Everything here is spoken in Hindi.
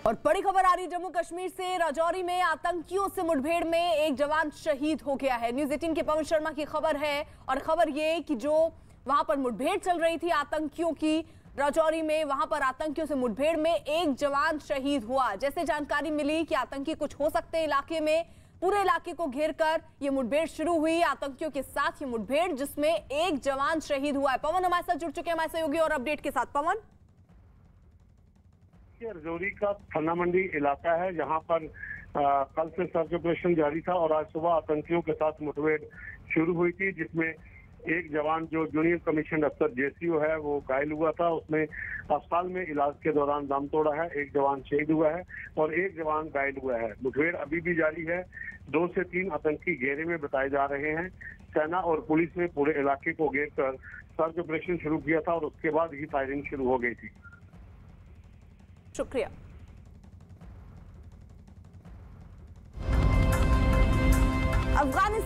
और बड़ी खबर आ रही जम्मू कश्मीर से। राजौरी में आतंकियों से मुठभेड़ में एक जवान शहीद हो गया है। न्यूज़ 18 के पवन शर्मा की खबर है और खबर ये कि जो वहां पर मुठभेड़ चल रही थी आतंकियों की राजौरी में, वहां पर आतंकियों से मुठभेड़ में एक जवान शहीद हुआ। जैसे जानकारी मिली कि आतंकी कुछ हो सकते हैं इलाके में, पूरे इलाके को घेरकर ये मुठभेड़ शुरू हुई आतंकियों के साथ। ये मुठभेड़ जिसमें एक जवान शहीद हुआ है। पवन हमारे साथ जुड़ चुके हैं, हमारे सहयोगी, और अपडेट के साथ। पवन, राजौरी का थाना मंडी इलाका है जहां पर कल से सर्च ऑपरेशन जारी था और आज सुबह आतंकियों के साथ मुठभेड़ शुरू हुई थी, जिसमें एक जवान जो जूनियर कमीशन अफसर जेसीओ है वो घायल हुआ था। उसने अस्पताल में इलाज के दौरान दम तोड़ा है। एक जवान शहीद हुआ है और एक जवान घायल हुआ है। मुठभेड़ अभी भी जारी है। 2 से 3 आतंकी घेरे में बताए जा रहे हैं। सेना और पुलिस ने पूरे इलाके को घेर कर सर्च ऑपरेशन शुरू किया था और उसके बाद ही फायरिंग शुरू हो गई थी। शुक्रिया।